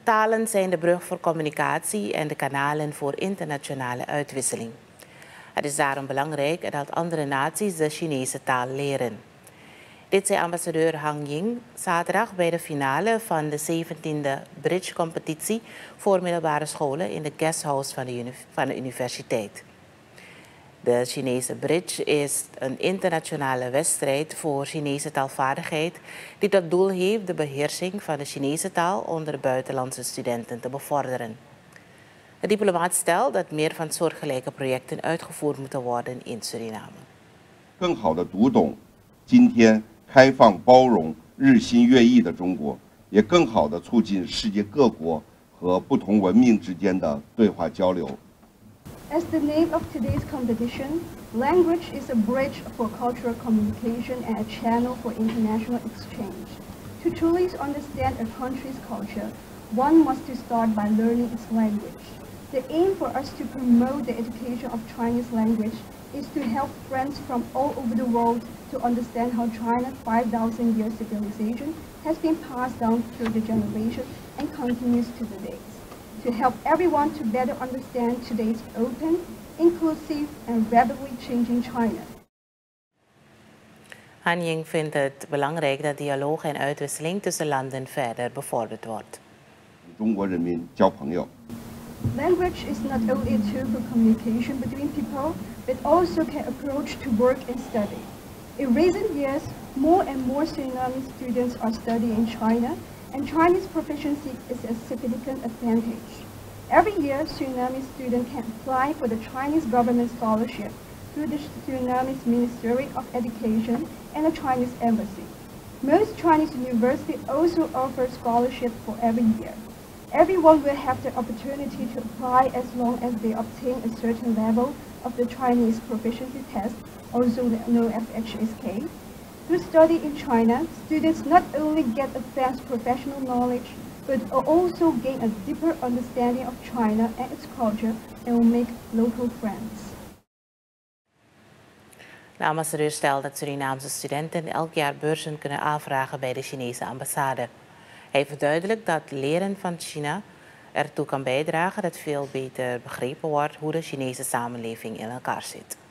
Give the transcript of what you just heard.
Talen zijn de brug voor communicatie en de kanalen voor internationale uitwisseling. Het is daarom belangrijk dat andere naties de Chinese taal leren. Dit zei ambassadeur Hang Ying zaterdag bij de finale van de 17e bridge-competitie voor middelbare scholen in de guesthouse van de universiteit. De Chinese bridge is een internationale wedstrijd voor Chinese taalvaardigheid die tot doel heeft de beheersing van de Chinese taal onder de buitenlandse studenten te bevorderen. De diplomaat stelt dat meer van soortgelijke projecten uitgevoerd moeten worden in Suriname. 更好地读懂今天开放包容、日新月异的中国，也更好地促进世界各国和不同文明之间的对话交流。 As the name of today's competition, language is a bridge for cultural communication and a channel for international exchange. To truly understand a country's culture, one must start by learning its language. The aim for us to promote the education of Chinese language is to help friends from all over the world to understand how China's 5,000-year civilization has been passed down through the generations and continues to today. To help everyone to better understand today's open, inclusive and rapidly changing China. Han Ying vindt het belangrijk dat dialoog en uitwisseling tussen landen verder bevorderd wordt. 中国人民交朋友。 Language is not only a tool for communication between people, but also can approach to work and study. In recent years, more and more Suriname students are studying in China, and Chinese proficiency is a significant advantage. Every year, Suriname students can apply for the Chinese government scholarship through the Suriname's Ministry of Education and the Chinese Embassy. Most Chinese universities also offer scholarships for every year. Everyone will have the opportunity to apply as long as they obtain a certain level of the Chinese proficiency test, also known as HSK. Through study in China, students not only get advanced professional knowledge, but also gain a deeper understanding of China and its culture and will make local friends. De ambassadeur stelt dat Surinaamse studenten elk jaar beurzen kunnen aanvragen bij de Chinese ambassade. Hij verduidelijkt dat leren van China ertoe kan bijdragen dat veel beter begrepen wordt hoe de Chinese samenleving in elkaar zit.